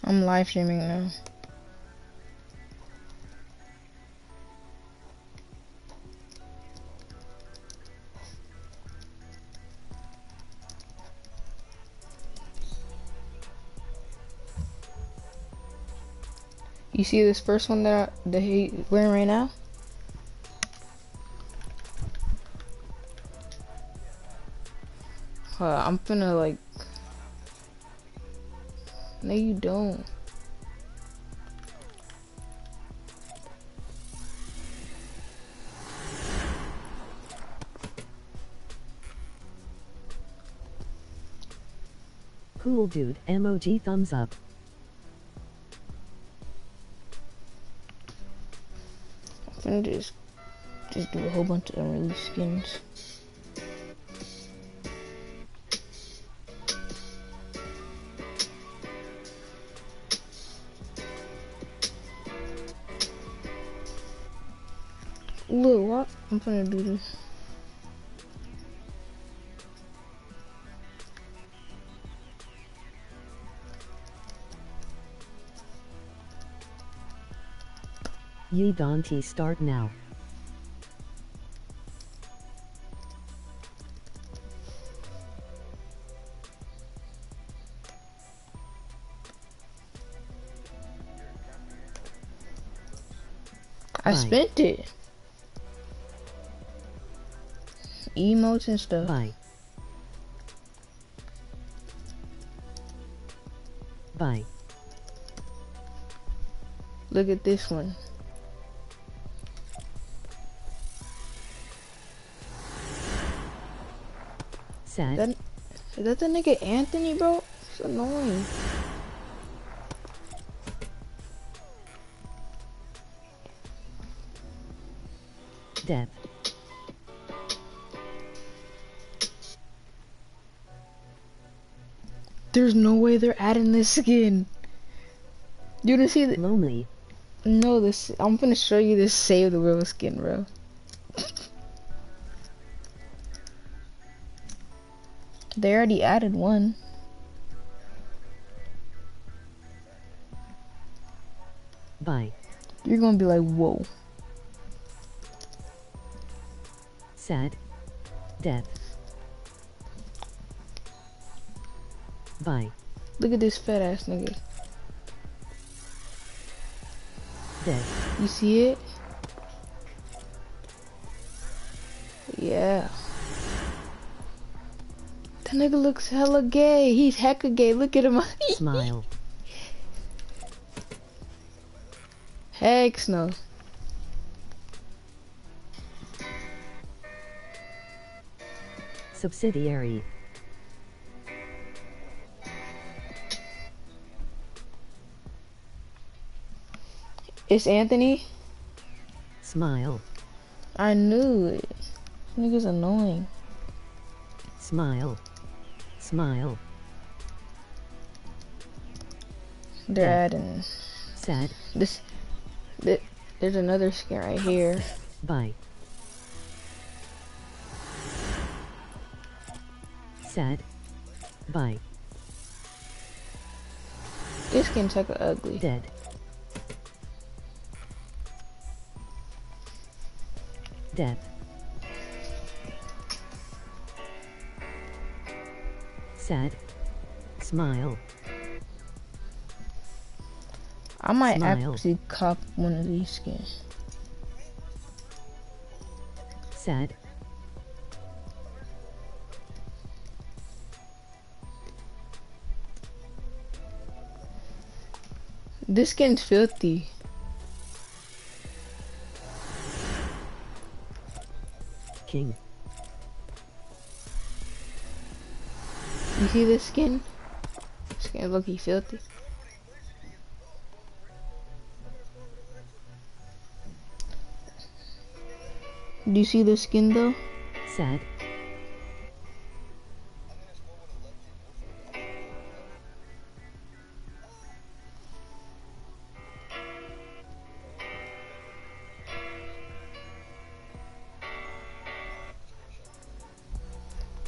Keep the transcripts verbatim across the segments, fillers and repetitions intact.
I'm live streaming now. You see this first one that that he's wearing right now? Uh, I'm finna like. No, you don't. Cool dude, emoji thumbs up. I'm finna just just do a whole bunch of unreleased skins. Look, what? I'm finna do this. Ye Dante start now. I Bye. spent it. Emotes and stuff. Bye. Bye. Look at this one. Sad. That, is that the nigga Anthony, bro? It's annoying. Death. There's no way they're adding this skin. You didn't see the Lonely. no this. I'm gonna show you this Save the World skin, bro. They already added one. Bye. You're gonna be like, whoa. Sad. Death. Bye. Look at this fat ass nigga. Death. You see it? Yeah. That nigga looks hella gay. He's hecka gay. Look at him. Smile. Heck no. Subsidiary. It's Anthony. Smile. I knew it. This nigga's annoying. Smile. Smile. They're Yeah. adding Sad. this, this. There's another skin right here. Bye. Sad. Bye. This skin's hecka ugly. Dead. Death. Sad. Smile. I might Smile. actually cop one of these skins. Sad. This skin's filthy. King. You see this skin? Skin look he filthy. Do you see the skin though? Sad.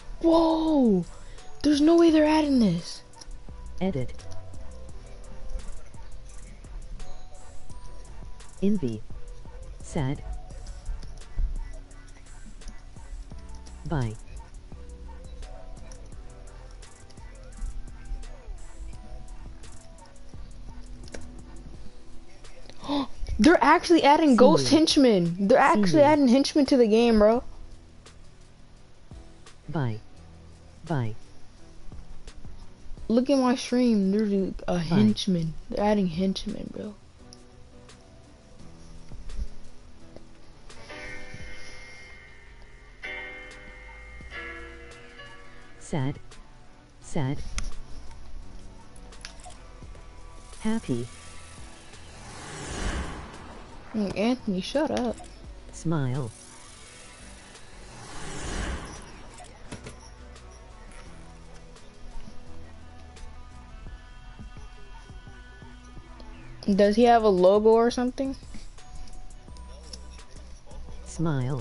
Whoa! There's no way they're adding this. Edit. Envy. Sad. Bye. They're actually adding See ghost you. henchmen. They're See actually you. adding henchmen to the game, bro. Bye. Bye. Look at my stream. There's a, a henchman. They're adding henchmen, bro. Sad. Sad. Happy. Like, Anthony, shut up. Smile. Does he have a logo or something? Smile.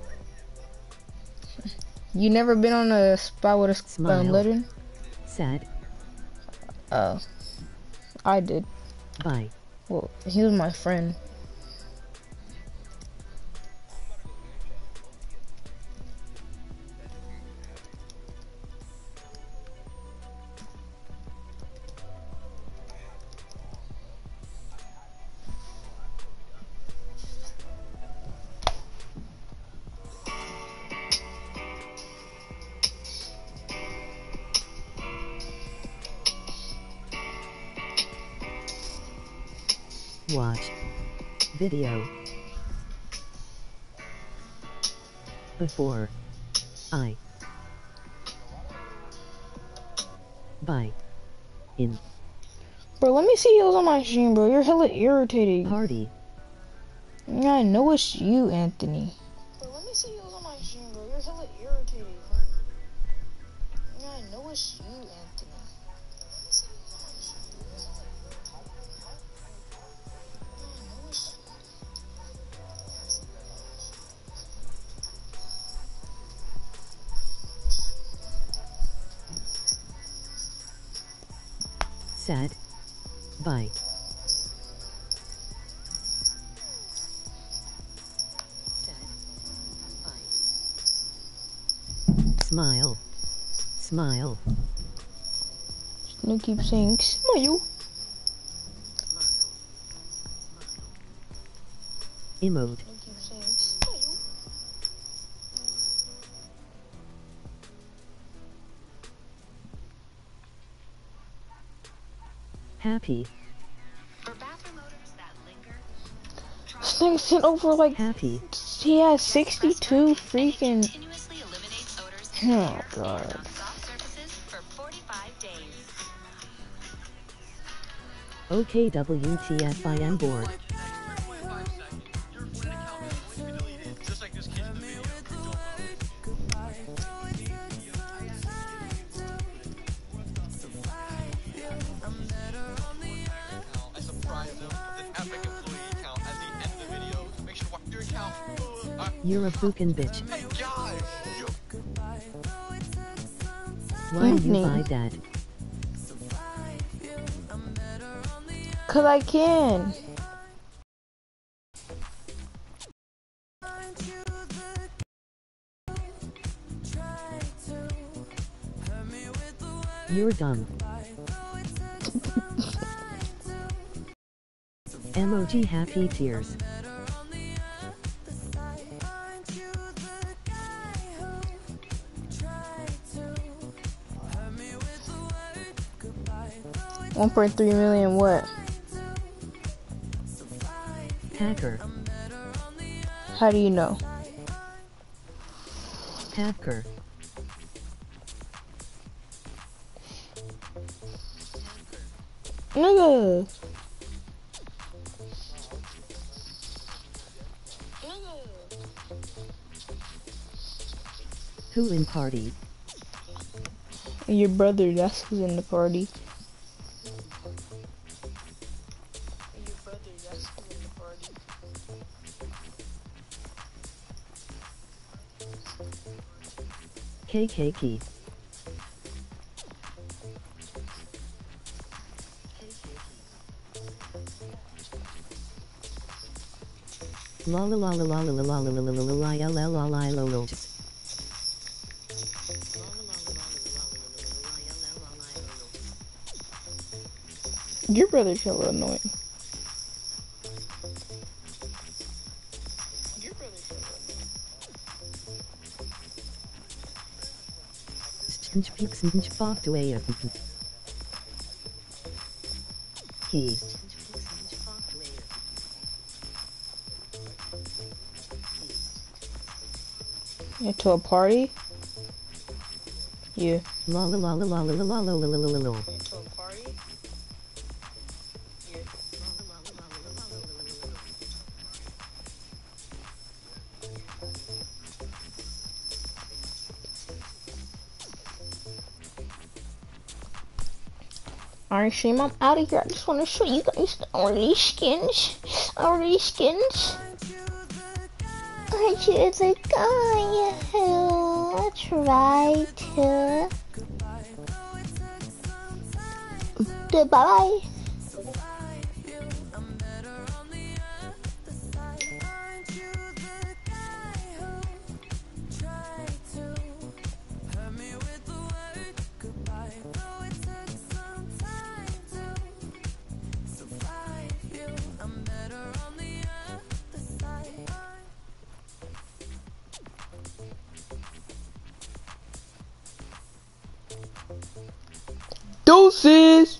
You never been on a spot with a Smile. um, legend? Sad. Oh, I did. Bye. Well, he was my friend. Watch. Video. Before. I. By. In. Bro, let me see heels on my stream, bro. You're hella irritating. Party. Yeah, I know it's you, Anthony. Bro, let me see heels on my stream, bro. You're hella irritating. Yeah, I know it's you, Anthony. Sad. Bye. Smile. Smile. You keep saying smile. Emote. You keep saying smile. Happy. For bathroom odors that linger, This thing sent over like Happy. he has sixty-two freaking. continuously eliminates odors in the Oh air god. and on soft surfaces for forty-five days. Okay, W T F I am bored. You're a fucking bitch. Why do you Anthony. buy that? Cause I can. You're dumb. Emoji happy tears. one point three million what? Hacker. How do you know? Hacker. Nigga. Who in party? Your brother, that's who's in the party. Your brother, that's who's in the party. K K K. La la la la la la la la la la la la la la la la la la. Your brother's hella annoying. Your brother's hella annoying. Sinch pix and fucked away at he. Yeah, to a party? Yeah. La la la la la la la la la la la la. To a party? Yeah. Alright, Shame, I'm out of here. I just want to show you guys all these skins. All these skins. I choose the guy who tried to. Goodbye. Deuces!